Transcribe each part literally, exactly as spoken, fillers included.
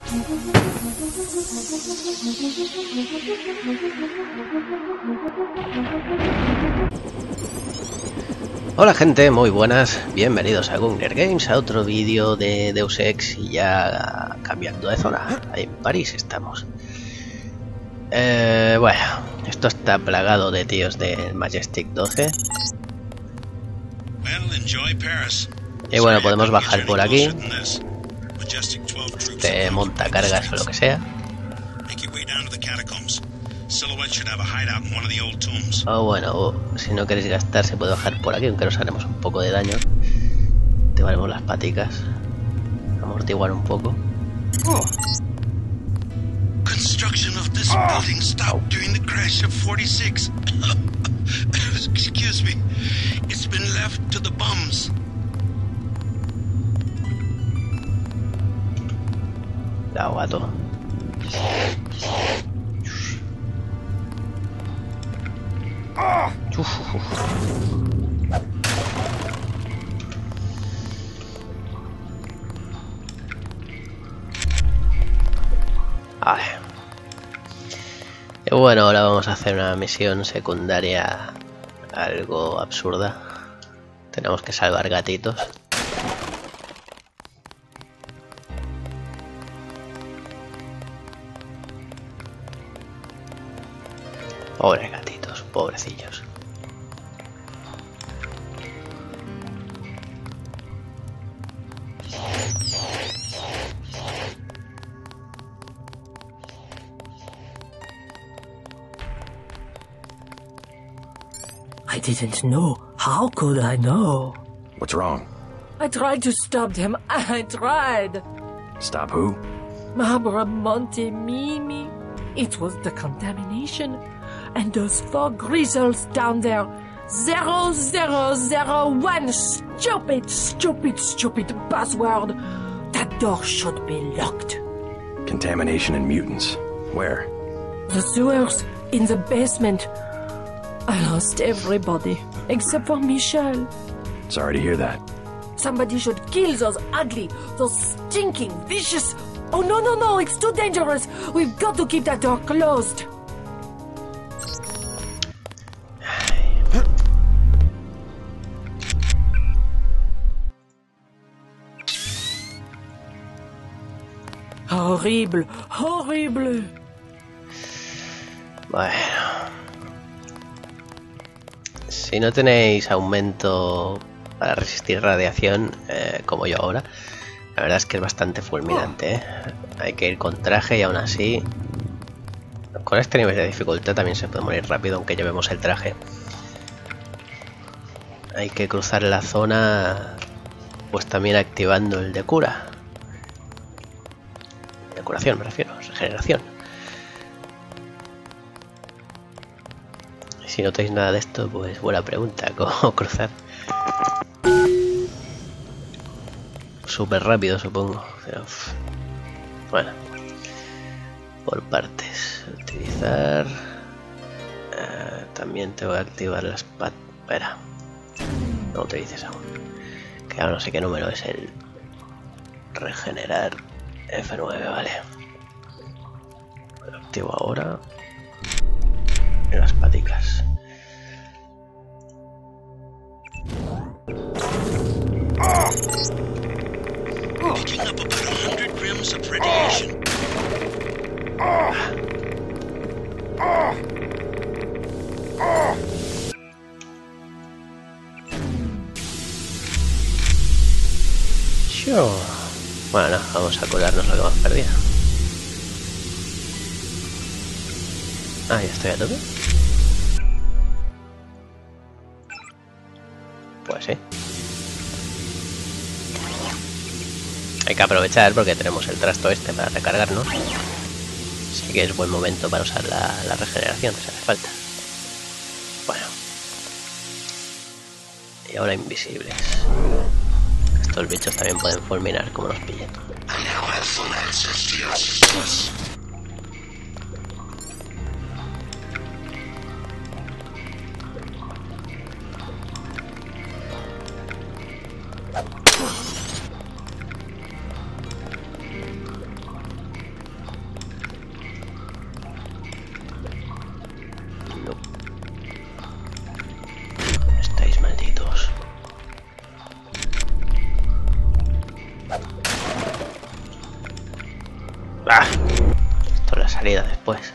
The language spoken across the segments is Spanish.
Hola gente, muy buenas, bienvenidos a Gungnir Games, a otro vídeo de Deus Ex y ya cambiando de zona. Ahí en París estamos. Eh, bueno, esto está plagado de tíos del Majestic doce. Y bueno, podemos bajar por aquí. Este montacargas o lo que sea. O bueno, o, si no queréis gastar se puede bajar por aquí, aunque nos haremos un poco de daño. Te valemos las paticas. Amortiguar un poco. Oh. Construction of this building stopped during the crash of forty-six. Excuse me. It's been left to the bums. La gato. Uf, uf, uf. Vale. Y bueno, ahora vamos a hacer una misión secundaria algo absurda. Tenemos que salvar gatitos. Pobres gatitos, pobrecillos. I didn't know. How could I know? What's wrong? I tried to stop them. I tried. Stop who? Barbara Montemimi. It was the contamination. And those four grizzles down there. Zero, zero, zero, one. Stupid, stupid, stupid buzzword. That door should be locked. Contamination and mutants. Where? The sewers. In the basement. I lost everybody. Except for Michelle. Sorry to hear that. Somebody should kill those ugly, those stinking, vicious... Oh, no, no, no, it's too dangerous. We've got to keep that door closed. Horrible, horrible. Bueno. Si no tenéis aumento para resistir radiación, eh, como yo ahora, la verdad es que es bastante fulminante, ¿eh? Hay que ir con traje y aún así, con este nivel de dificultad también se puede morir rápido aunque llevemos el traje. Hay que cruzar la zona, pues también activando el de cura. De curación me refiero, regeneración. Si no tenéis nada de esto, pues buena pregunta, ¿cómo cruzar? Súper rápido, supongo. Pero, bueno, por partes. Utilizar. Eh, también te voy a activar las pat. Espera, no utilices aún. Que ahora no sé qué número es el regenerar. F nueve, vale. Lo activo ahora. Y las paticas. Picking up about a hundred grams of radiation. Sure. Bueno, no, vamos a colarnos lo que hemos perdido. Ah, ya estoy a tope. Pues sí. Hay que aprovechar porque tenemos el trasto este para recargarnos. Así que es buen momento para usar la, la regeneración si hace falta. Bueno. Y ahora invisibles. Estos bichos también pueden fulminar como nos pillen. Ah, esto es la salida después.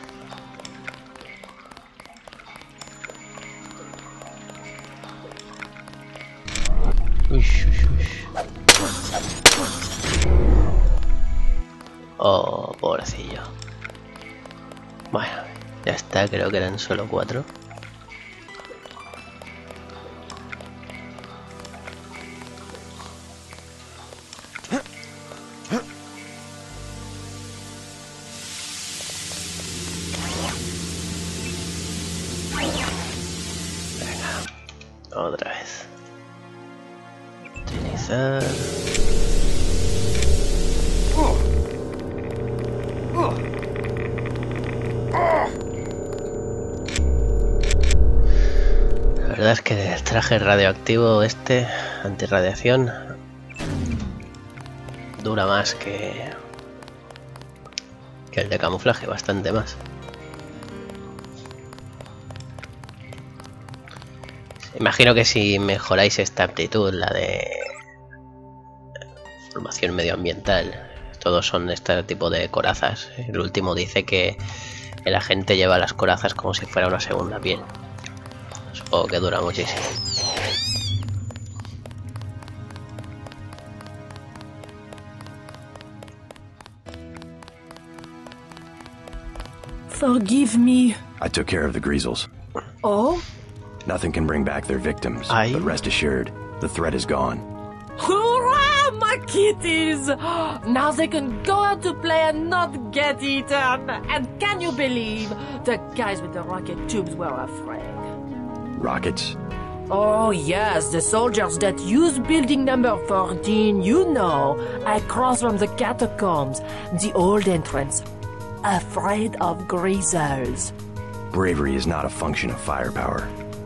Uy, uy, uy. Oh, pobrecillo. Bueno, ya está, creo que eran solo cuatro. Otra vez. Utilizar. La verdad es que el traje radioactivo este, antirradiación, dura más que, que el de camuflaje, bastante más. Imagino que si mejoráis esta aptitud, la de formación medioambiental, todos son este tipo de corazas. El último dice que el agente lleva las corazas como si fuera una segunda piel. Supongo que dura muchísimo. Forgive me. I took care of the Greasels. Oh? Nothing can bring back their victims, Aye. but rest assured, the threat is gone. Hurrah, my kitties! Now they can go out to play and not get eaten. And can you believe the guys with the rocket tubes were afraid? Rockets? Oh yes, the soldiers that use building number fourteen, you know, across from the catacombs, the old entrance, afraid of Greasels. Bravery is not a function of firepower.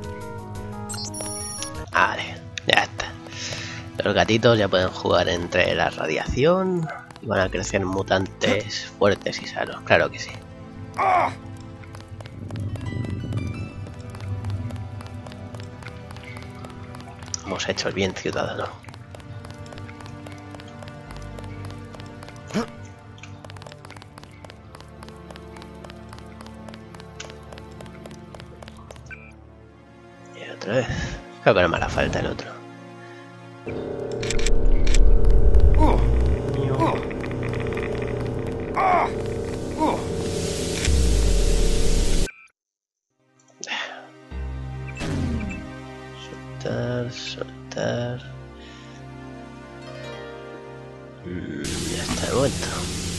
Vale, ya está. Los gatitos ya pueden jugar entre la radiación y van a crecer mutantes fuertes y sanos, claro que sí. Hemos hecho el bien, ciudadano. Y otra vez. Creo que no me hará falta el otro. Soltar, soltar. Mm, ya está de vuelta.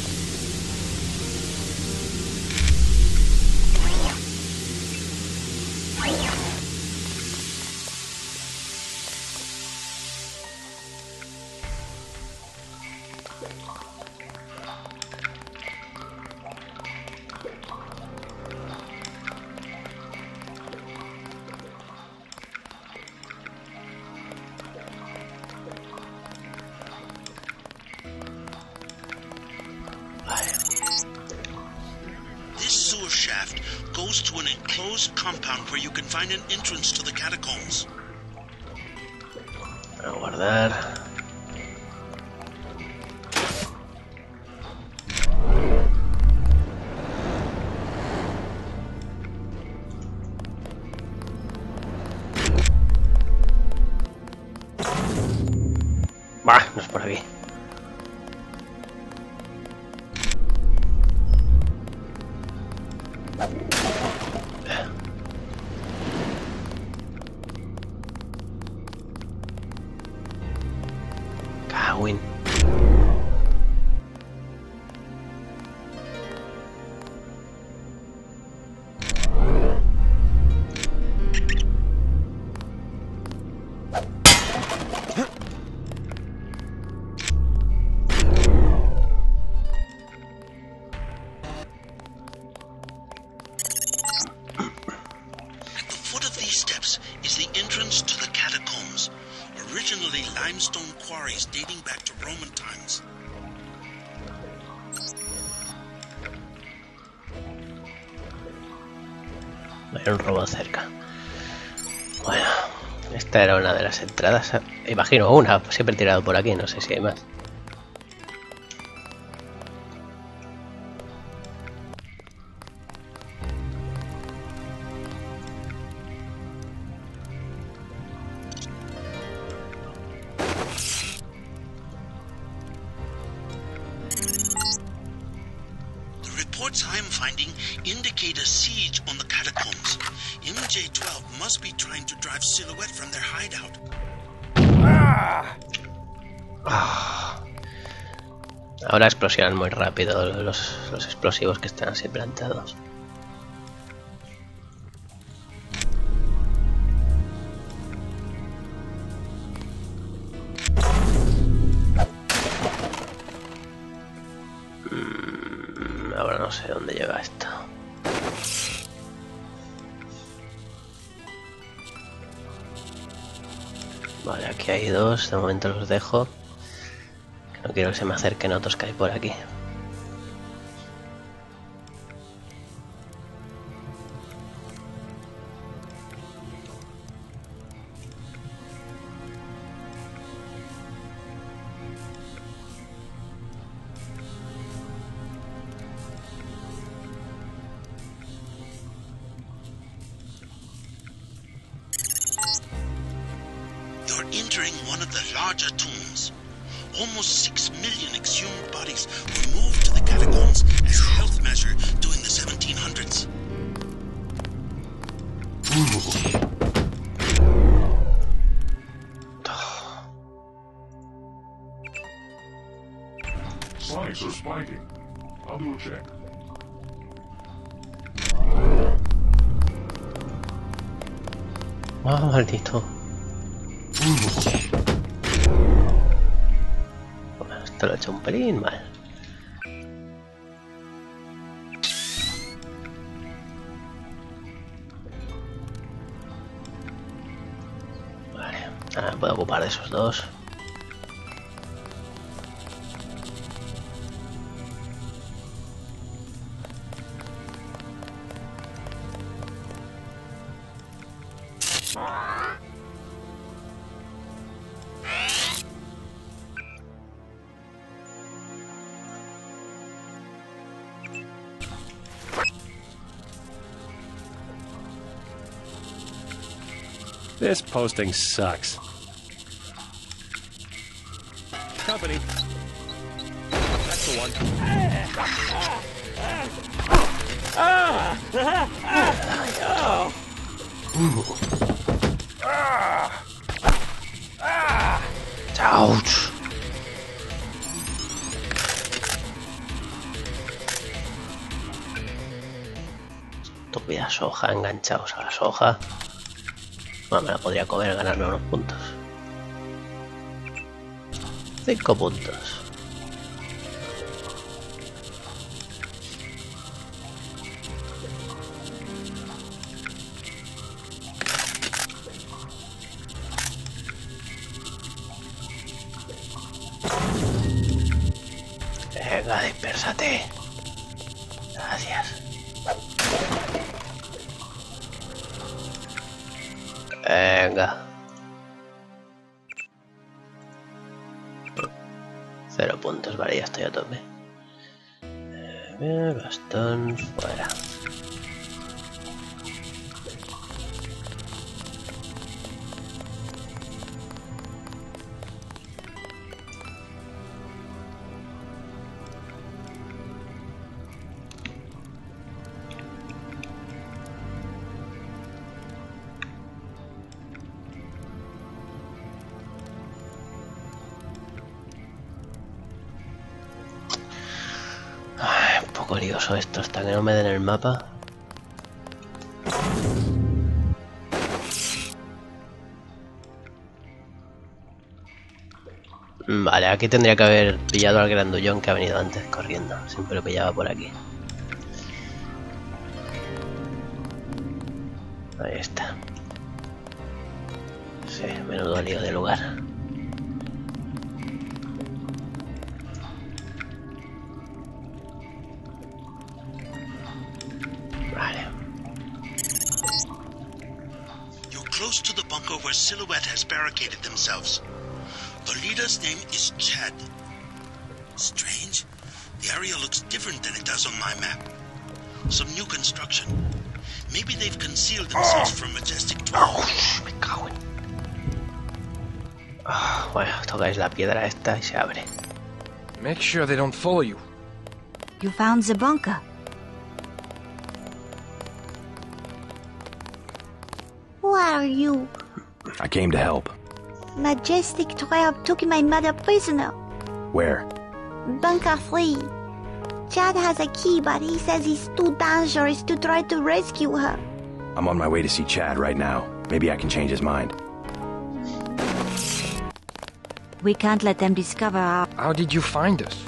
Goes to an enclosed compound where you can find an entrance to the catacombs. A guardar. Bah, no es por aquí. Cagüín. Limestone quarries dating back to Roman times. Hay un robot cerca. Bueno, esta era una de las entradas. Imagino una, siempre he tirado por aquí, no sé si hay más. Reports I am finding indicate a siege on the catacombs. M J twelve must be trying to drive Silhouette from their hideout. Ah. Ahora explosionan muy rápido los, los explosivos que están así plantados. Mm, ahora no sé dónde lleva esto. Vale, aquí hay dos, de momento los dejo. No quiero que se me acerquen otros que hay por aquí. You're entering one of the larger tombs. Almost six million exhumed bodies were moved to the catacombs as a health measure during the seventeen hundreds. Spikes are spiking. I'll do a check. Ah, oh, maldito. Bueno, esto lo he hecho un pelín mal. Vale, ahora me puedo ocupar de esos dos. This posting sucks. Company. That's the one. Ouch. Estúpida soja, enganchados a la soja. Bueno, me la podría comer, ganarme unos puntos. Cinco puntos. Venga, dispérsate. Gracias. Venga. Cero puntos, vale, ya estoy a tope. Eh, bastón fuera. Un poco lioso esto, hasta que no me den el mapa. Vale, aquí tendría que haber pillado al grandullón que ha venido antes corriendo. Siempre lo pillaba por aquí. Ahí está. Sí, menudo lío de lugar. Close to the bunker where Silhouette has barricaded themselves. The leader's name is Chad. Strange. The area looks different than it does on my map. Some new construction. Maybe they've concealed themselves from Majestic twelve. Me cago en... Oh, bueno, tocáis la piedra esta y se abre. Make sure they don't follow you. You found the bunker. are you? I came to help. Majestic twelve took my mother prisoner. Where? Bunker three. Chad has a key, but he says it's too dangerous to try to rescue her. I'm on my way to see Chad right now. Maybe I can change his mind. We can't let them discover our... How did you find us?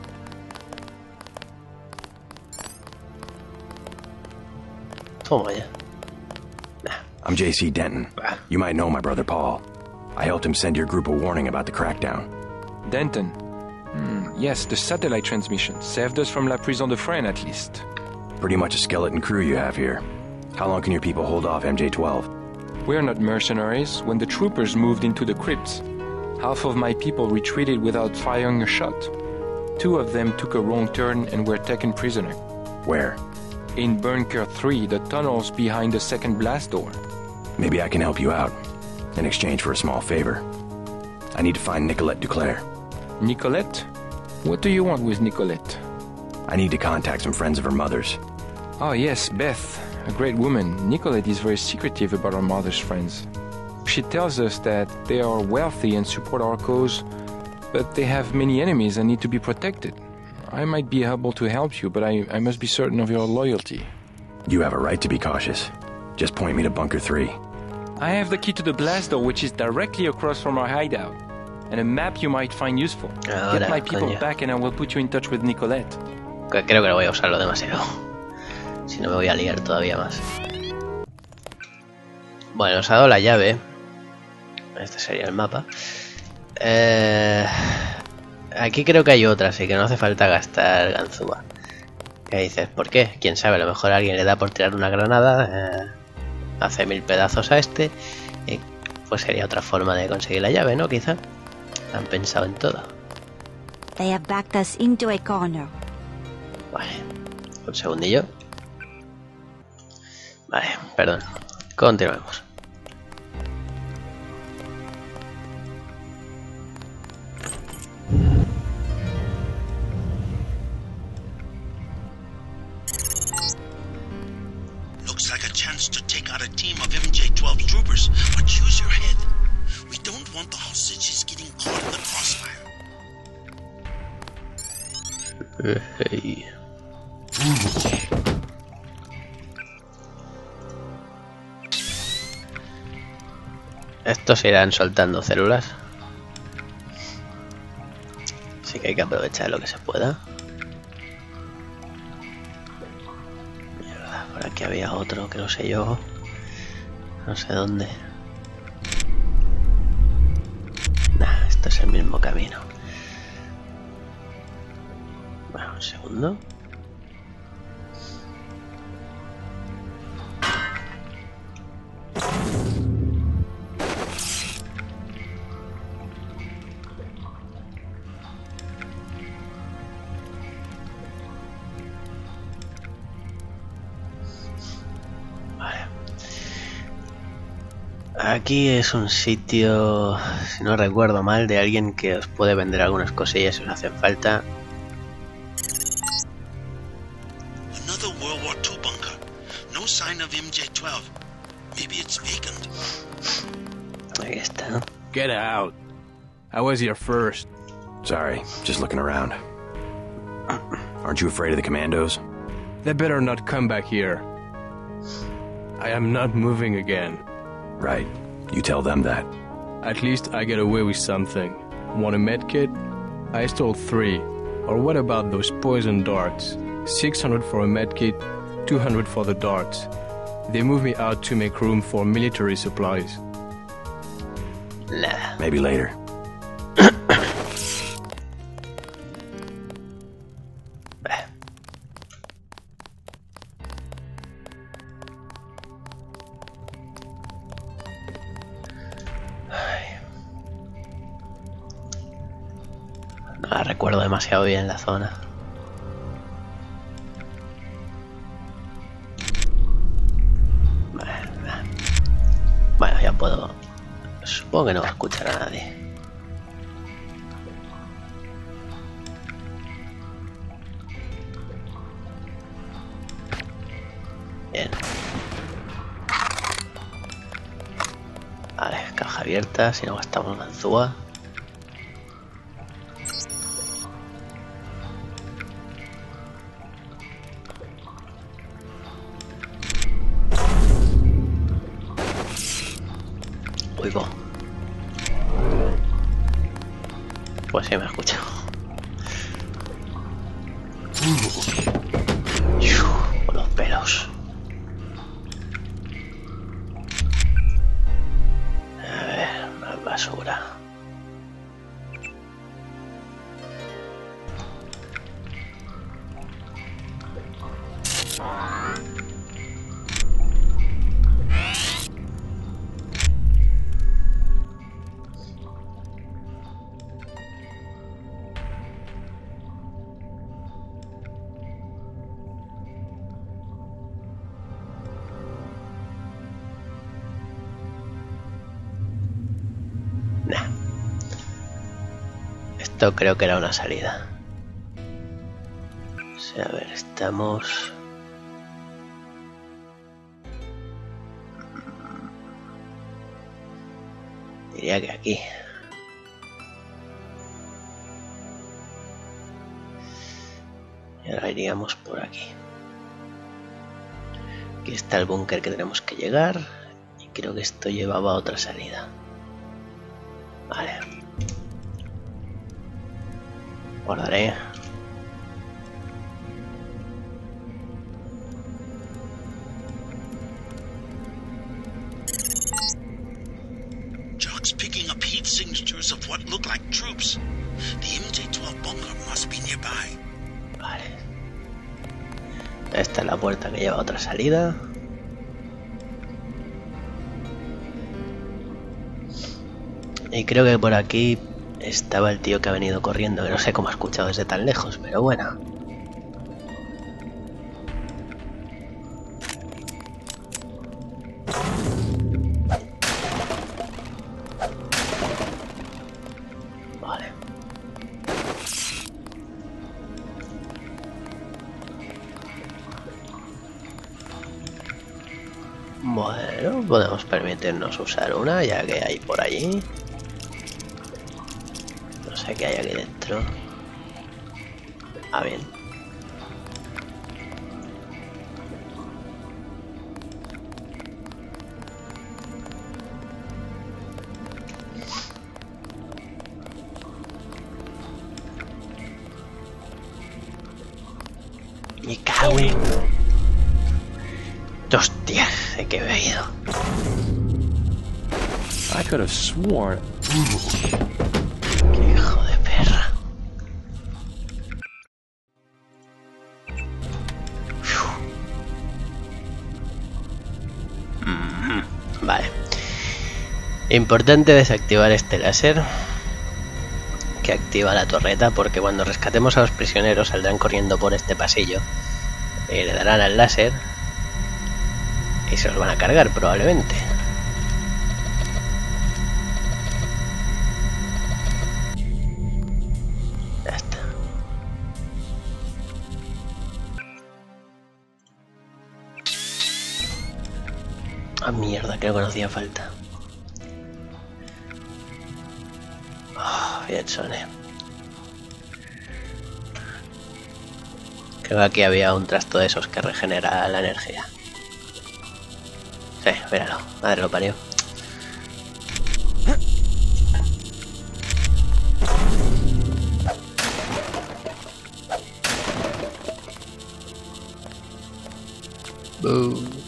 Toma ya. I'm J C Denton. You might know my brother Paul. I helped him send your group a warning about the crackdown. Denton. Hmm, yes, the satellite transmission saved us from La Prison de Fresnes, at least. Pretty much a skeleton crew you have here. How long can your people hold off M J twelve? We're not mercenaries. When the troopers moved into the crypts, half of my people retreated without firing a shot. Two of them took a wrong turn and were taken prisoner. Where? In Bunker three, the tunnels behind the second blast door. Maybe I can help you out, in exchange for a small favor. I need to find Nicolette Duclair. Nicolette? What do you want with Nicolette? I need to contact some friends of her mother's. Oh yes, Beth. A great woman. Nicolette is very secretive about her mother's friends. She tells us that they are wealthy and support our cause, but they have many enemies and need to be protected. I might be able to help you, but I, I must be certain of your loyalty. You have a right to be cautious. Just point me to Bunker three. I have the key to the blast door, which is directly across from our hideout, and a map you might find useful. Ahora, Get my people coño. back and I will put you in touch with Nicolette. Creo que no voy a usarlo demasiado. Si no me voy a liar todavía más. Bueno, os ha dado la llave. Este sería el mapa. Eh, aquí creo que hay otra, así que no hace falta gastar ganzúa. ¿Qué dices? ¿Por qué? Quién sabe, a lo mejor alguien le da por tirar una granada, eh, hace mil pedazos a este, y pues sería otra forma de conseguir la llave, ¿no? Quizá. Han pensado en todo. They have backed us into a corner. Vale, un segundillo. Vale, perdón. Continuemos. Looks like a chance to take out a team of M J twelve troopers, but use your head. We don't want the hostages getting caught in the crossfire. Hey. Estos irán soltando células, así que hay que aprovechar lo que se pueda. Mierda, por aquí había otro que no sé yo, no sé dónde. Nah, esto es el mismo camino. Bueno, un segundo. Aquí es un sitio, si no recuerdo mal, de alguien que os puede vender algunas cosillas si os hacen falta. Another World War Two bunker. No sign of M J twelve. Maybe it's vacant. Ahí está. Get out. I was here first. Sorry, just looking around. Aren't you afraid of the commandos? They better not come back here. I am not moving again. Right. You tell them that. At least I get away with something. Want a medkit? I stole three. Or what about those poison darts? six hundred for a medkit, two hundred for the darts. They moved me out to make room for military supplies. Nada. Maybe later. No la recuerdo demasiado bien la zona. Bueno, ya puedo. Supongo que no va a escuchar a nadie. Bien. caja abierta, si no gastamos ganzúa. Uy, go. Pues sí, me ha escuchado. Con los pelos. A ver, más basura. Esto creo que era una salida. O sea, a ver, estamos... Diría que aquí. Y ahora iríamos por aquí. Aquí está el búnker que tenemos que llegar. Y creo que esto llevaba a otra salida. Vale. Guardaré. Jock's picking up heat signatures of what look like troops. The M J twelve bunker must be nearby. Vale. Esta es la puerta que lleva a otra salida. Y creo que por aquí estaba el tío que ha venido corriendo, que no sé cómo ha escuchado desde tan lejos, pero bueno. Vale. Bueno, podemos permitirnos usar una, ya que hay por allí. No sé qué hay aquí dentro. Ah, bien. Me cago en... Hostia, ¿de qué me he ido? I could have sworn. Qué hijo de perra. Mm-hmm. Vale. Importante desactivar este láser que activa la torreta, porque cuando rescatemos a los prisioneros saldrán corriendo por este pasillo y le darán al láser y se los van a cargar probablemente. Ya está. Ah, mierda, creo que no hacía falta. Oh, bien, Sone. Creo que aquí había un trasto de esos que regenera la energía. Sí, míralo, madre lo parió. Boom.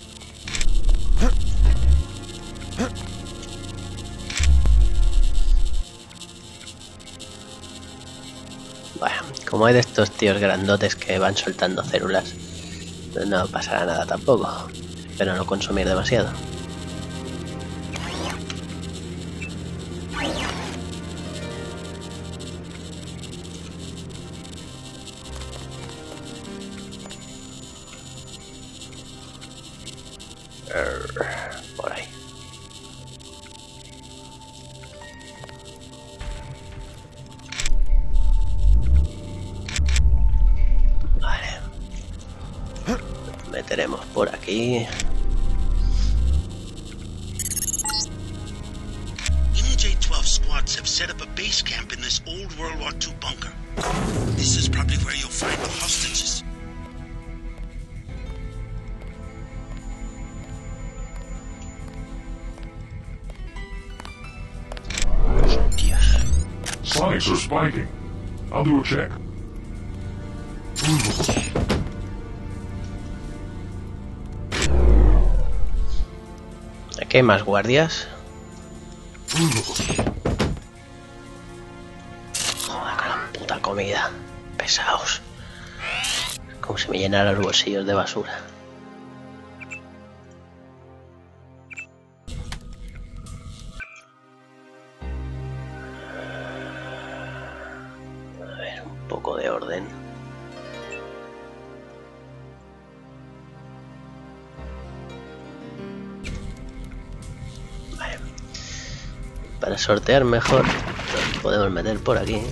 Bueno, como hay de estos tíos grandotes que van soltando células, pues no pasará nada tampoco. Espero no consumir demasiado. Por ahí. Vale. Meteremos por aquí. set up a base camp in this old World War Two bunker. This is probably where you'll find the hostages. Sonics are spiking. I'll do a check. Aquí hay más guardias. Joder, con la puta comida. Pesaos. Como si me llenara los bolsillos de basura. A ver, un poco de orden. Vale. Para sortear mejor, nos podemos meter por aquí.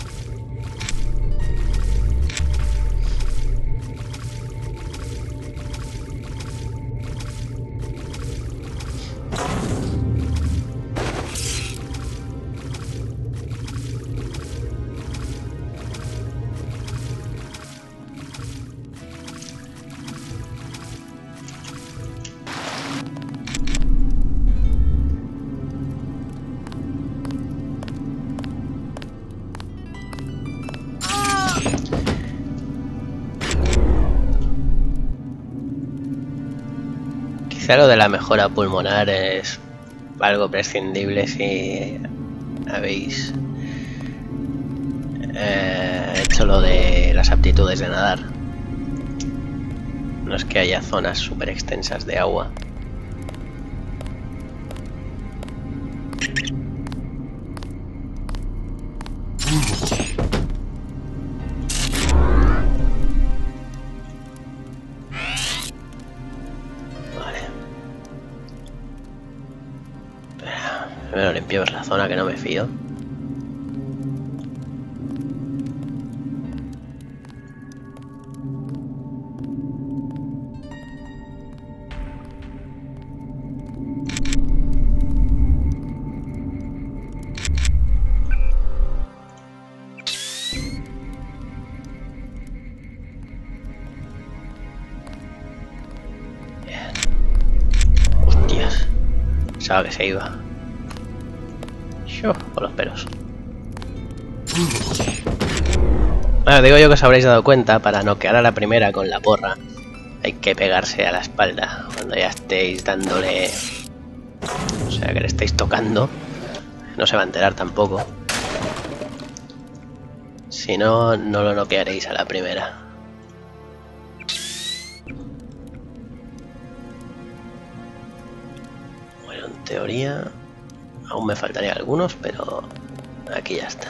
Quizá lo de la mejora pulmonar es algo prescindible si habéis eh, hecho lo de las aptitudes de nadar. No es que haya zonas súper extensas de agua. Primero limpiamos la zona, que no me fío. Bien. Hostias. Pensaba que se iba. Por los pelos. Bueno, digo yo que os habréis dado cuenta, para noquear a la primera con la porra hay que pegarse a la espalda cuando ya estéis dándole, o sea, que le estéis tocando. No se va a enterar tampoco. Si no, no lo noquearéis a la primera. Bueno, en teoría aún me faltarían algunos, pero aquí ya está.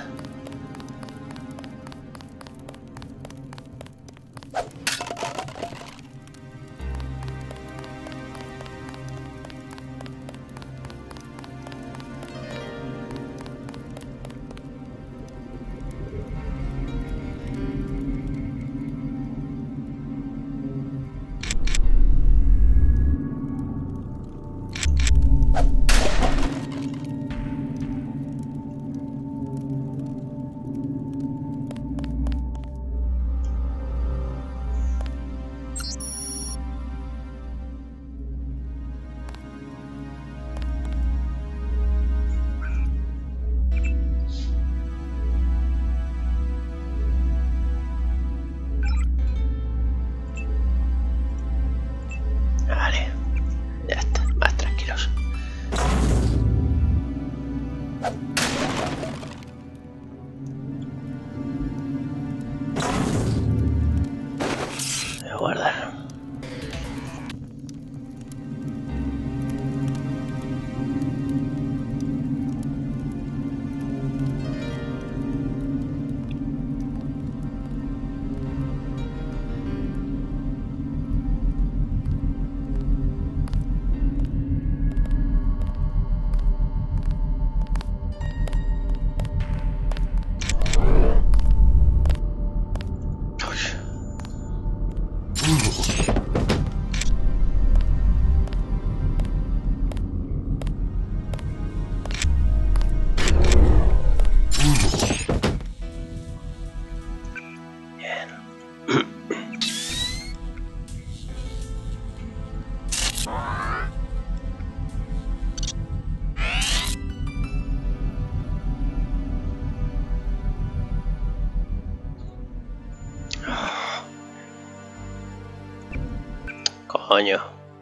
Coño.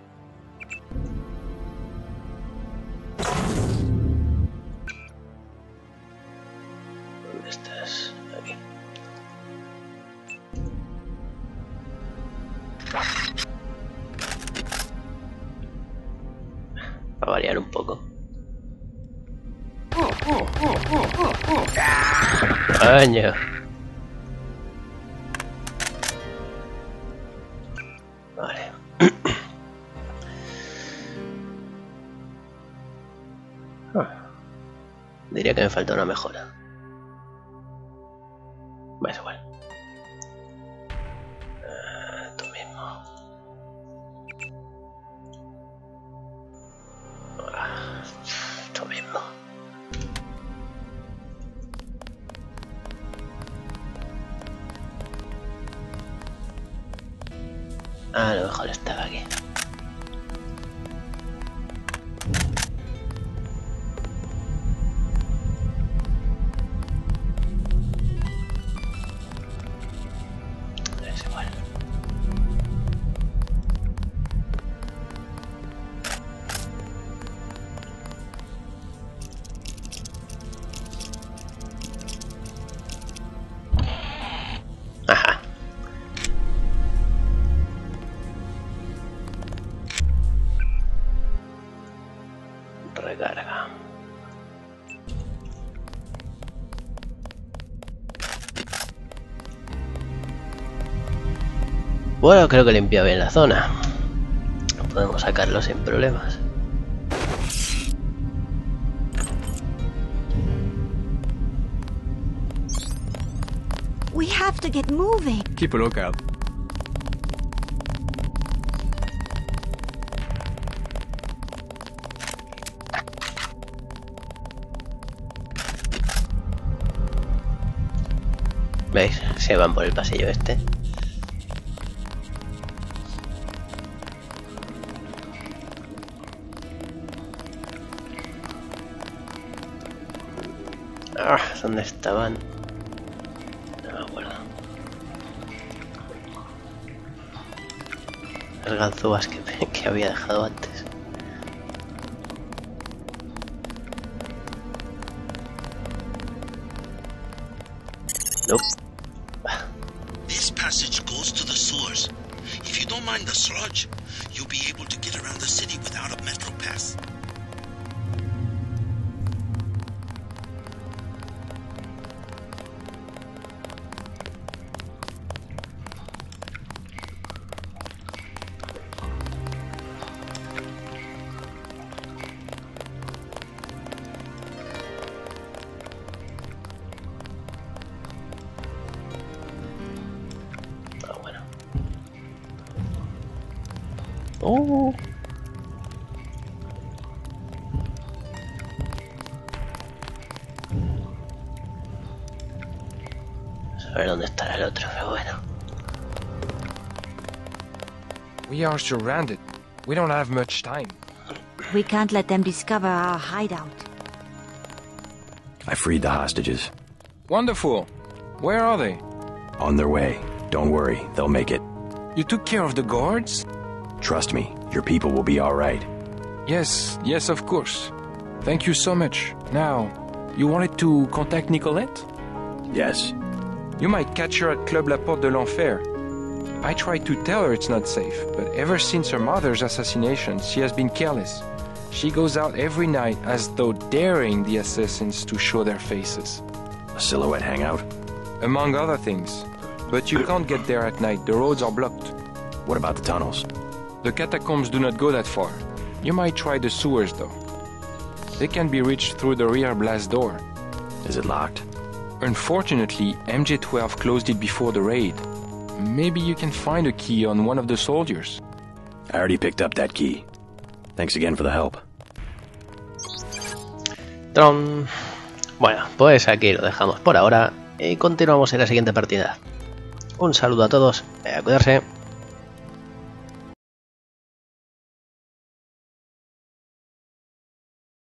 ¿Dónde estás? Aquí. Para variar un poco. Coño. Vale. Diría que me falta una mejora. Va, es igual. Uh, tú mismo. Uh, tú mismo. Ah, a lo mejor estaba aquí. Es igual. Ajá. Recarga. Bueno, creo que limpia bien la zona. Podemos sacarlo sin problemas. We have to get moving. Keep a lookout. ¿Veis? Se van por el pasillo este. Ah, ¿dónde estaban? No me acuerdo. Las ganzúas que, que había dejado antes. Nope. This passage goes to the sewers. If you don't mind the sludge, you'll be able to get around the city without a metro pass. Oh. A ver dónde estará el otro, pero bueno. We are surrounded. We don't have much time. We can't let them discover our hideout. I freed the hostages. Wonderful. Where are they? On their way. Don't worry, they'll make it. You took care of the guards? Trust me, your people will be all right. Yes, yes, of course. Thank you so much. Now, you wanted to contact Nicolette? Yes. You might catch her at Club La Porte de l'Enfer. I tried to tell her it's not safe, but ever since her mother's assassination, she has been careless. She goes out every night as though daring the assassins to show their faces. A silhouette hangout? Among other things. But you can't get there at night, the roads are blocked. What about the tunnels? The catacombs do not go that far. You might try the sewers, though. They can be reached through the rear blast door. Is it locked? Unfortunately, M J twelve closed it before the raid. Maybe you can find a key on one of the soldiers. I already picked up that key. Thanks again for the help. Tron. Bueno, pues aquí lo dejamos por ahora y continuamos en la siguiente partida. Un saludo a todos, a cuidarse.